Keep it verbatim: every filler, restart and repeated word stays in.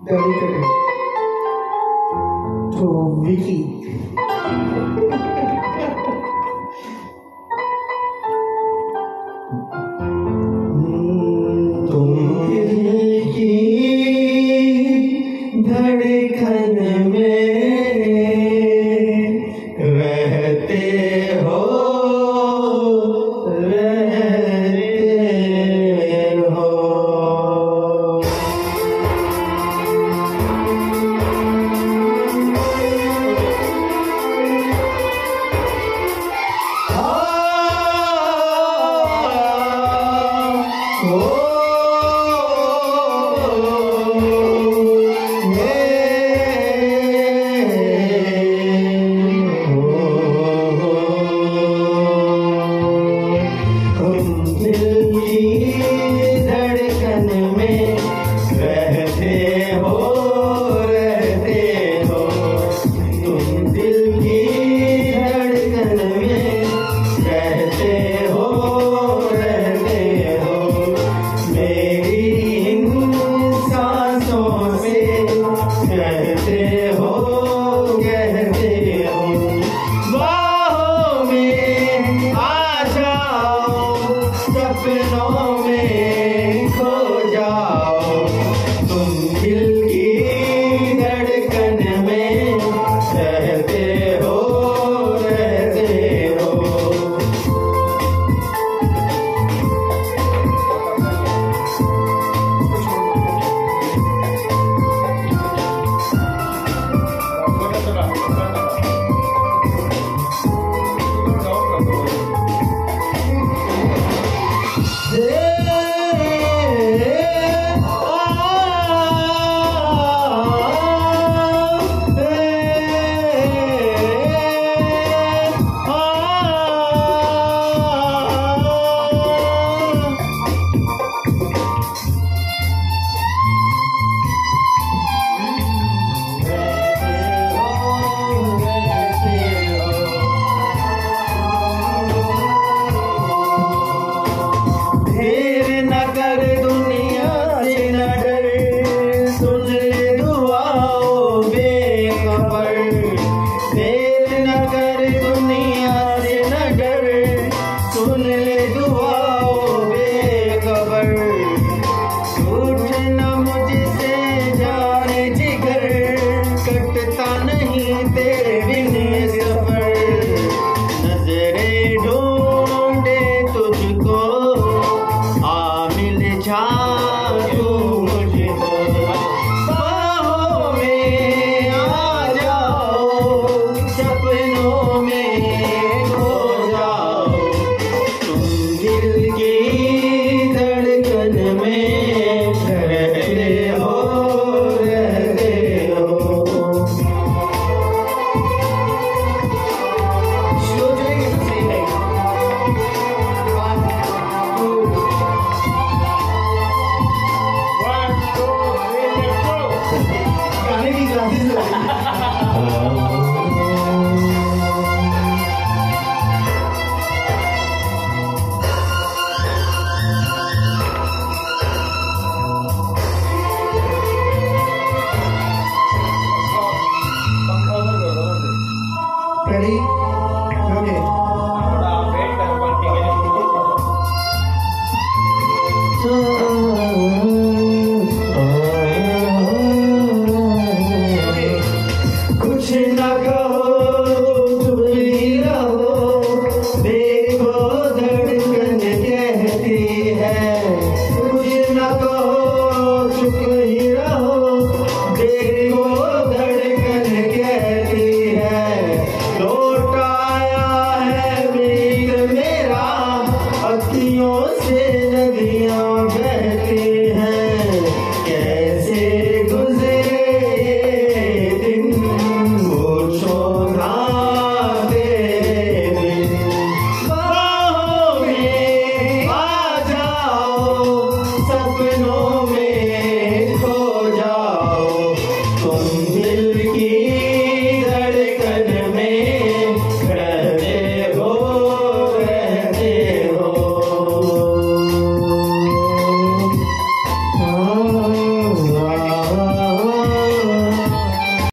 dedicated to Vicky. तुम दिल की धड़कन में रहते हो, सपनों में खो जाओ, तुम दिल की धड़कन में रहते हो, रहते हो। Ready? Okay. कुछ न कहो, चुप ही रहो, देखो धड़कन कहती है। कुछ न कहो, चुप ही रहो, देखो धड़कन कहती है। लौट आया है मीर मेरा, अखियों से नदियां बह